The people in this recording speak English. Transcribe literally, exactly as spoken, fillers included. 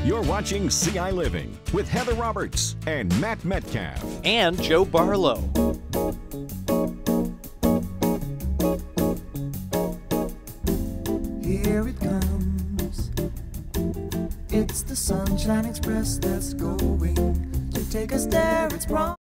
You're watching jbLiving with Heather Roberts and Matt Metcalf. And Joe Barlow. Here it comes. It's the Sunshine Express that's going to take us there. It's wrong.